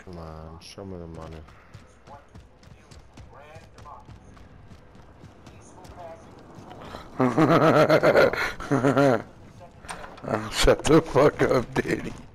Come on, show me the money. Shut the fuck up, Danny.